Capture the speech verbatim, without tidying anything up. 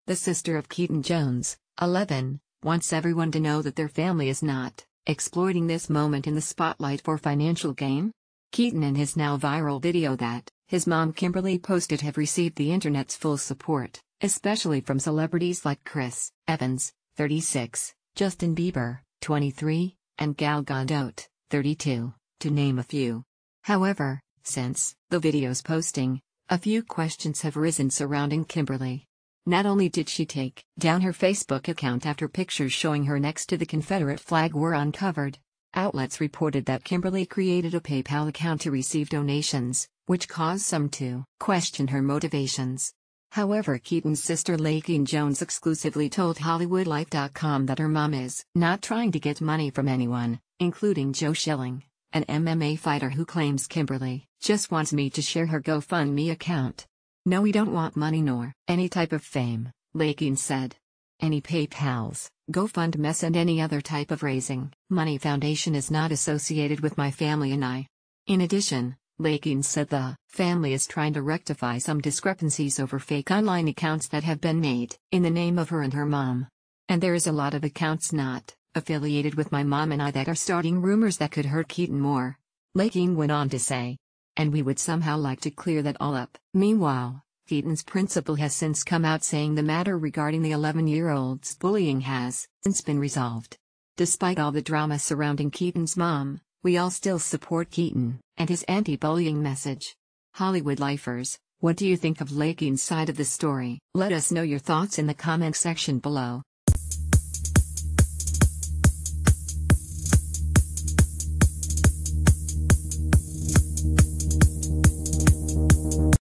the sister of Keaton Jones, eleven, wants everyone to know that their family is not exploiting this moment in the spotlight for financial gain. Keaton and his now viral video that his mom Kimberly posted have received the internet's full support, especially from celebrities like Chris Evans, thirty-six, Justin Bieber, twenty-three, and Gal Gadot, thirty-two, to name a few. However, since the video's posting, a few questions have risen surrounding Kimberly. Not only did she take down her Facebook account after pictures showing her next to the Confederate flag were uncovered, outlets reported that Kimberly created a PayPal account to receive donations, which caused some to question her motivations. However, Keaton's sister Keaton Jones exclusively told Hollywood Life dot com that her mom is not trying to get money from anyone, including Joe Schilling, an M M A fighter who claims Kimberly just wants me to share her GoFundMe account. No, we don't want money nor any type of fame, Keaton said. Any PayPals, GoFundMes and any other type of raising money foundation is not associated with my family and I. In addition, Keaton said the family is trying to rectify some discrepancies over fake online accounts that have been made in the name of her and her mom. And there is a lot of accounts not affiliated with my mom and I that are starting rumors that could hurt Keaton more, Keaton went on to say. And we would somehow like to clear that all up. Meanwhile, Keaton's principal has since come out saying the matter regarding the eleven-year-old's bullying has since been resolved. Despite all the drama surrounding Keaton's mom, we all still support Keaton and his anti-bullying message. Hollywood Lifers, what do you think of Keaton's side of the story? Let us know your thoughts in the comment section below.